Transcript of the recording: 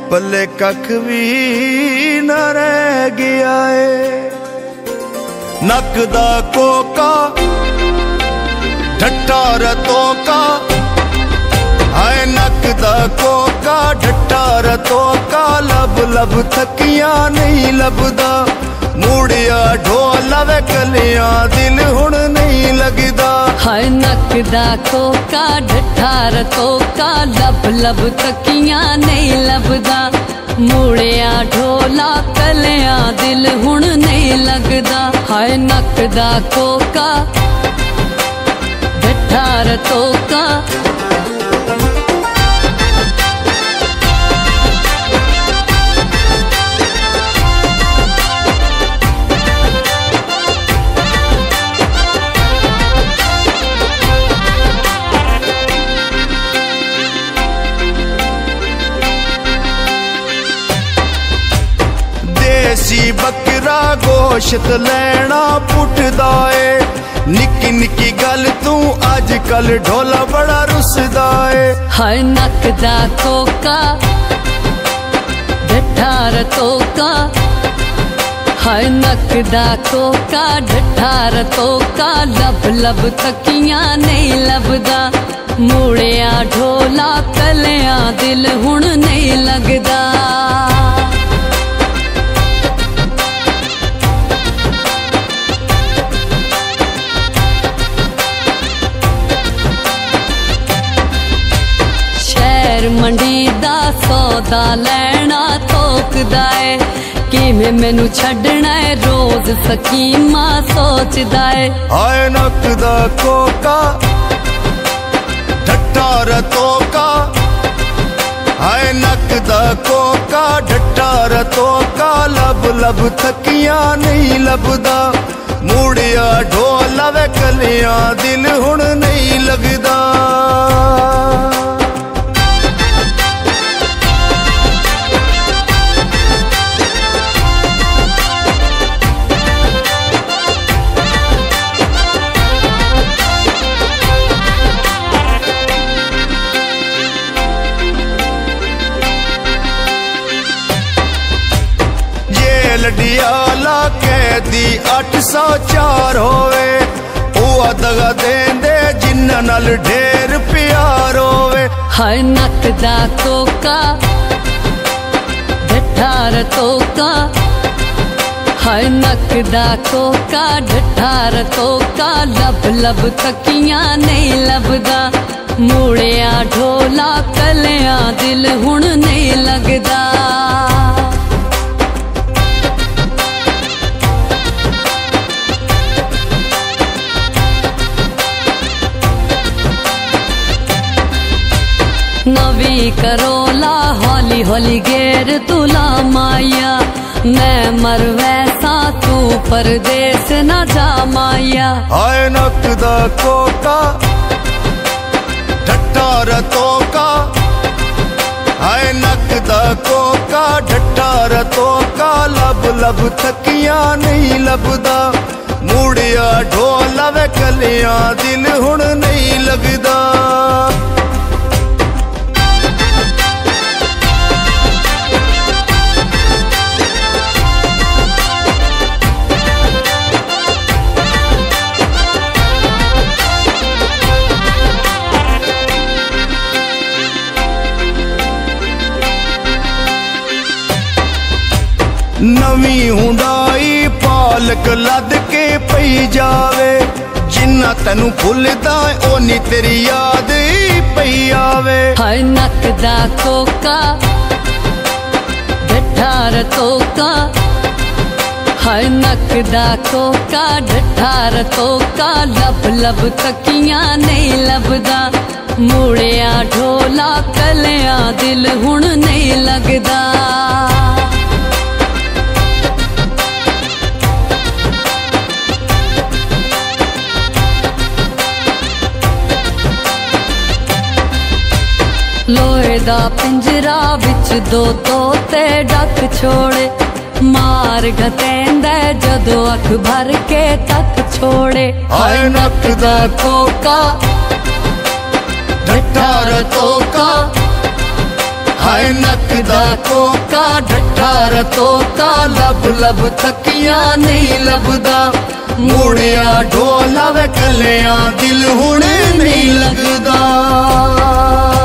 पल्ले कख भी न रह गया है। नक दा कोका ढट्टा रतों का, हाय नक दा कोका ढट्टा रतों का, लब लब थकिया नहीं लभदा। मूड़िया ढोला वे कलियां दिल हुण नहीं लगदा। हाय नक दा कोका ढट्ठा रतों का, लब लब थकिया नहीं लभदा। मूड़िया ढोला कलियां दिल हुण नहीं लगदा। हाय नक दा कोका ढट्ठा रतों का। देसी बकरा गोश्त लेना पुटदा है। निक्की निक्की गल तू अज कल ढोला बड़ा रुसदा है। हाय नक दा कोका ढट्ठा रतों का, हाय नक दा कोका ढट्ठा रतों का, लब लब थकिया नहीं लभदा। मूड़िया ढोला कलियां दिल हुण नहीं लगदा। मंडी दा सौदा लैना तोकदा है। किवें मैनू छड्डना है रोज सकीमा सोचदा है। हाय नक दा कोका ढट्टा रतों का, हाय नक दा कोका ढट्टा रतों का, लब लब थकिया नहीं लभदा। मूड़िया ढोला वे कलियां दिल हुण नहीं लगदा। लडियाला कैदी 804 होवे, ओआ दगा देंदे जिन्ना नाल ढेर प्यार होवे। हाय नक दा कोका ढट्ठा रतों का, हाय नक दा कोका ढट्ठा रतों का, लब लब थकिया नहीं लभदा। मूड़िया ढोला कलियां दिल हुण नहीं लगदा। नवी करोला हौली हौली गेर तुला माया। मैं मर वैसा तू परदेस न जा माया। हाय नक दा कोका ढट्टा रतों का, हाय नक दा कोका ढट्टा रतों का, लब लब थकिया नहीं लभदा। मूड़िया ढोला वे कलियां दिल हुण नहीं लगदा। नवी हुंडाई पालक लद के पई जावे। जिन्ना तेनू भुलदा ओनी तेरी याद पई आवे। हाय नक दा कोका ढट्ठा रतों का, हाय नक दा कोका ढट्ठा रतों का, लब लब थकिया नहीं लभदा। मूड़िया ढोला कलियां दिल हुण नहीं लगदा। लोहे दा पिंजरा विच दो तोते डक छोड़े। मार घतेंदा जदों अख भर के तक छोड़े। हाय नक दा कोका ढट्ठा रतों का, हाय नक दा कोका डठा रतोका लब लब थकिया नहीं लभदा मुड़िया ढोला वे कलिया दिल हुणे नहीं लगदा।